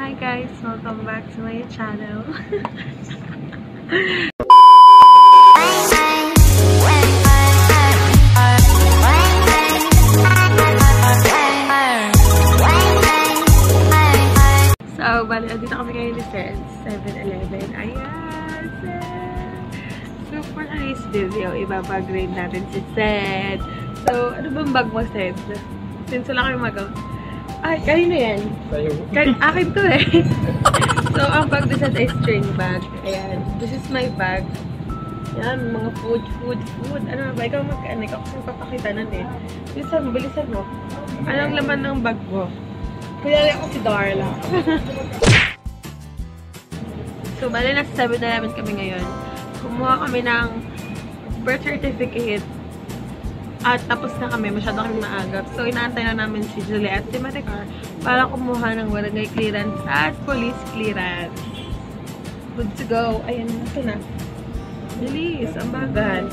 Hi guys! Welcome back to my channel. So, bali, dito kami ngayon ni Sed, 7-Eleven. Ayan, Sed! Super nice video. Ibabag-grade natin si Sed. So, ano bang bag mo, Sed? Since wala kami mag-out. Ay, kanino yan? Sa'yo. Akin to eh. So, ang bag ni Sed ay string bag. Ayan. This is my bag. Yan, mga food. Ano ba? Ikaw mag-ano? Ikaw kasi papakita nun eh. Bilisan mo. Anong laman ng bag mo? Kaya ako si Darla. So, bali na sa 7-Eleven kami ngayon. Kumuha kami ng birth certificate. At tapos na kami. Masyado kami maagap. So, inaantay na namin si Juliet at si Maricar para kumuha ng barangay clearance at police clearance. Good to go. Ayan, ito na. Bilis. Ang bagal.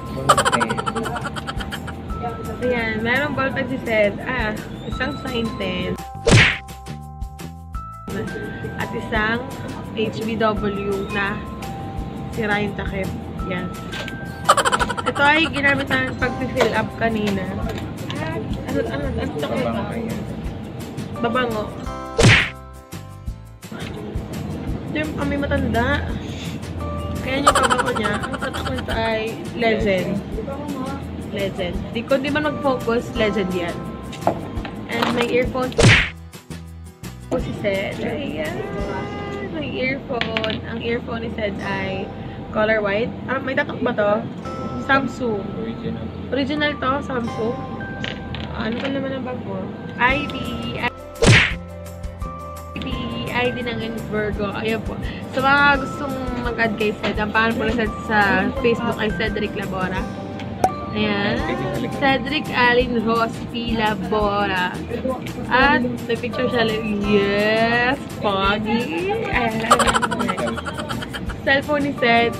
Ayan. Merong ballpen si Sed. Isang sign 10. At isang HBW na sira yung takip. Yan. Ito ay ginamit namin pag-fill up kanina. Ano takip ba? Babango. Ito yung kami matanda. Kaya yung babango niya, ang tatak nito ay Legend. Legend. Kung di man mag-focus, Legend yan. And may earphone si Sed. Ayan. May earphone. Ang earphone ni Sed ay color white. May tatak ba to? Samsung. Original to? Samsung. Ano pa naman ang bag mo? ID ng Virgo. Ayan po. Sa mga gustong mag-add kay Sed, ang pangalan po na Sed sa Facebook ay Cedric Labora. Ayan. Cedric Alin Rospi Labora. At may picture siya. Yes! Pogi! Ayan. Cellphone ni Sed.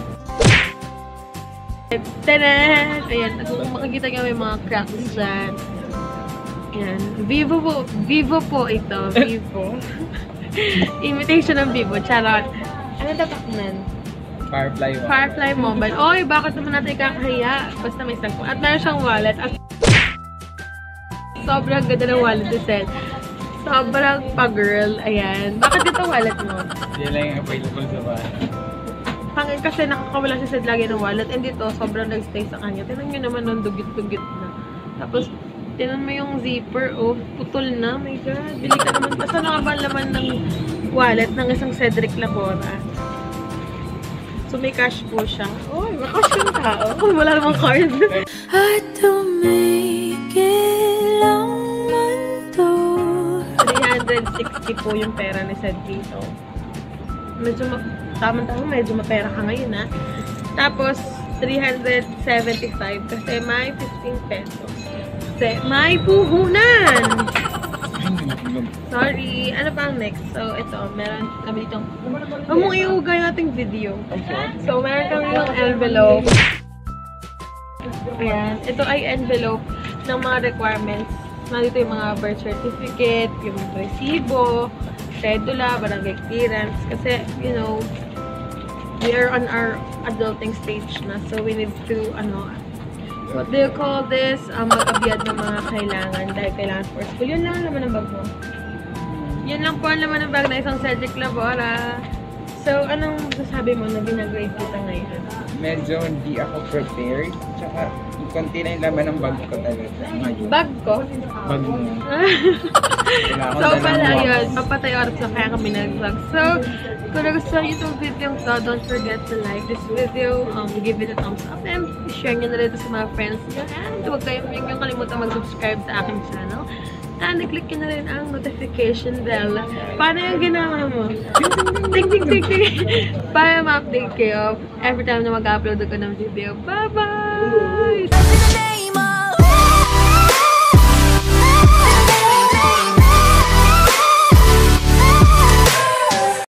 Tanan! Ayan. Kung makikita nyo may mga cracks dyan. Ayan. Vivo po ito. Vivo. Imitation ng Vivo. Charot. Ano tataknan? Firefly Mobile. Oy, bakit naman natin kakahiya? Basta may cellphone. At meron siyang wallet. At sobrang ganda ng wallet ni Sed. Sobrang pa-girl. Ayan. Bakit ito wallet mo? Hindi lang yung available sa bahay. Hanggang kasi nakakawala si Sed lagi ng wallet. And dito, sobrang nag-stay sa kanya. Tinan nyo naman nung dugit-dugit na. Tapos, tinan mo yung zipper. Oh, putol na. My God. Bili ka naman. Basta ano ba laman ng wallet ng isang Cedric Labora? So, may cash po siya. Oh, may cash yung tao. Oh, wala namang card. At tumigil ang mundo. 360 po yung pera ni Sed dito. Medyo tama-tama, medyo mapera ka ngayon, ha? Tapos, 375 kasi may 15 pesos. Kasi may puhunan! Sorry. Ano pa ang next? So, ito. Meron kami ditong huwag mong iugay nating video. So, meron kami yung envelope. Ayan. Ito ay envelope ng mga requirements. Nandito yung mga birth certificate, yung resibo, cedula, barangay clearance. Kasi, you know, we are on our adulting stage na. So, we need to, what do you call this? Mag-abiyad ng mga kailangan dahil kailangan for school. Yun lang naman ang bag mo. Yun lang po ang laman ng bag na isang Cedric Labora. So, anong sasabi mo na binagrade kita ngayon? Medyo hindi ako prepared. Tsaka, konti na yung laman ng bag ko talaga. Bag ko? Bag mo. So, pala yun. Papatay oras na kaya kami nag-vlog. So, kung nagustuhan nyo itong video to, don't forget to like this video, give it a thumbs up, and share nyo na rin ito sa mga friends nyo. And huwag kayong kalimutan mag-subscribe sa aking channel. And i-click nyo na rin ang notification bell. Paano yung ginawa mo? Ting! Para ma-update kayo every time na mag-upload ako ng video. Bye-bye!